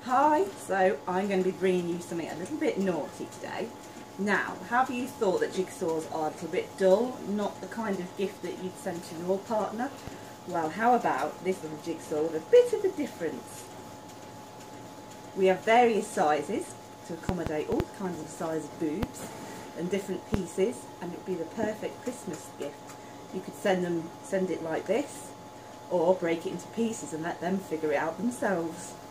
Hi, so I'm going to be bringing you something a little bit naughty today. Now, have you thought that jigsaws are a little bit dull, not the kind of gift that you'd send to your partner? Well, how about this little jigsaw with a bit of a difference? We have various sizes to accommodate all kinds of size of boobs and different pieces, and it would be the perfect Christmas gift. You could send it like this, or break it into pieces and let them figure it out themselves.